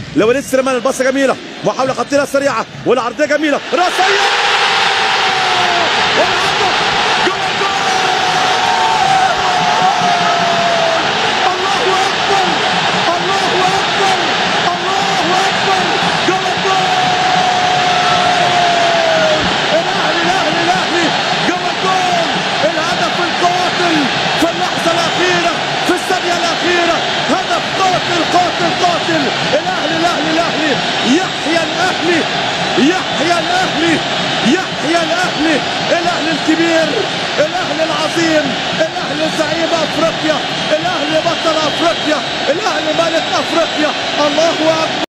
لوليد سليمان، الباصه جميله، محاوله خطيره سريعه والعرضيه جميله، راسيه والهدف جول جول. الله اكبر الله اكبر الله اكبر، جول جول. الاهلي الاهلي الاهلي، جول جول. الهدف القاتل في اللحظه الاخيره، في الثانيه الاخيره، هدف قاتل قاتل قاتل. الاهلي الاهلي الاهلي، يحيى الاهلي يحيى الاهلي يحيى الاهلي، الاهلي الكبير، الاهلي العظيم، الاهلي زعيم افريقيا، الاهلي بطل افريقيا، الاهلي ملك افريقيا. الله اكبر.